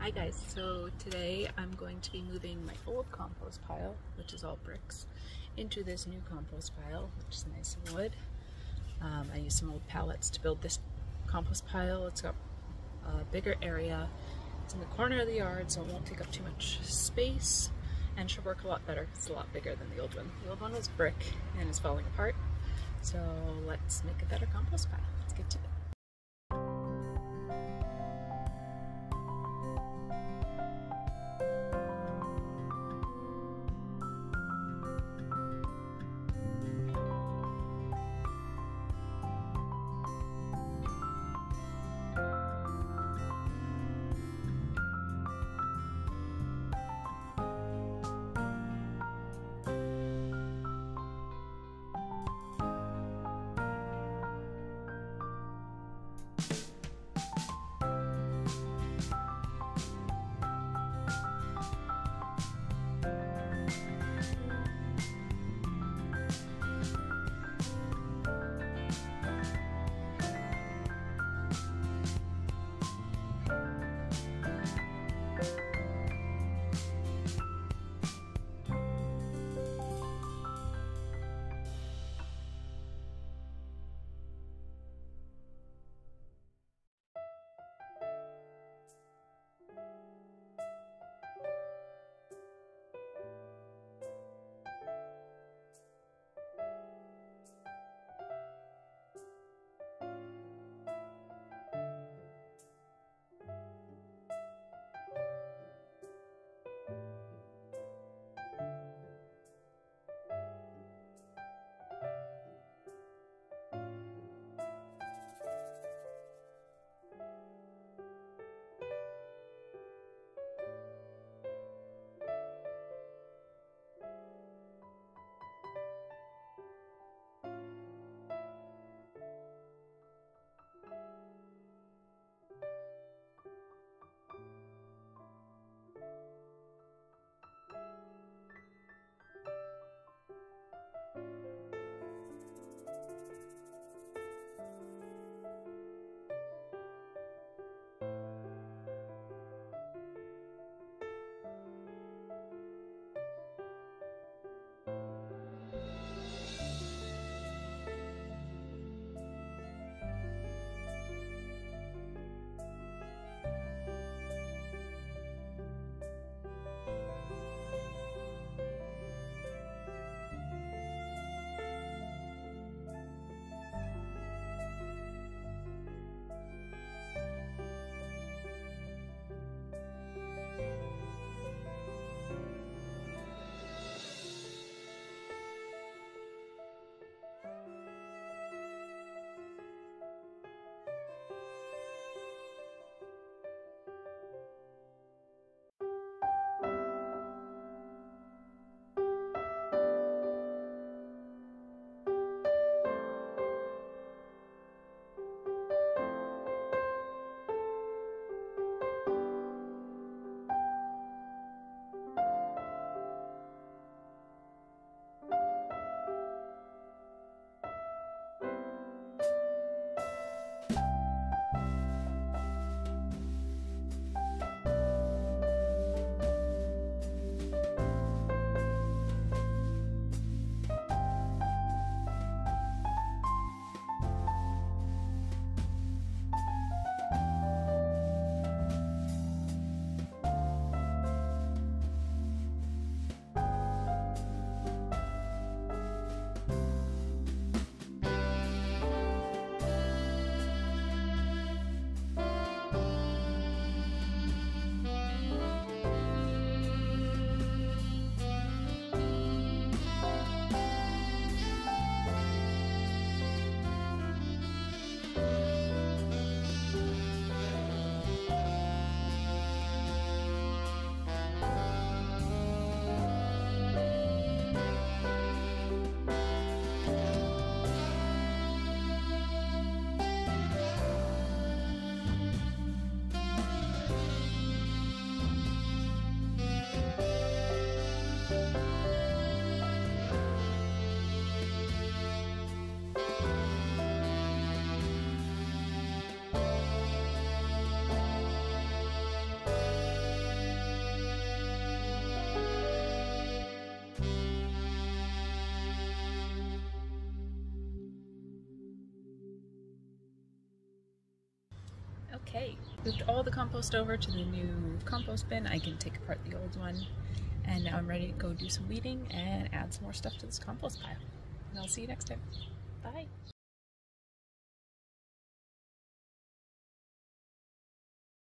Hi guys, so today I'm going to be moving my old compost pile, which is all bricks, into this new compost pile, which is nice and wood. I used some old pallets to build this compost pile. It's got a bigger area. It's in the corner of the yard, so it won't take up too much space and should work a lot better. It's a lot bigger than the old one. The old one was brick and is falling apart. So let's make a better compost pile. Let's get to it. Okay, moved all the compost over to the new compost bin. I can take apart the old one, and now I'm ready to go do some weeding and add some more stuff to this compost pile. And I'll see you next time. Bye!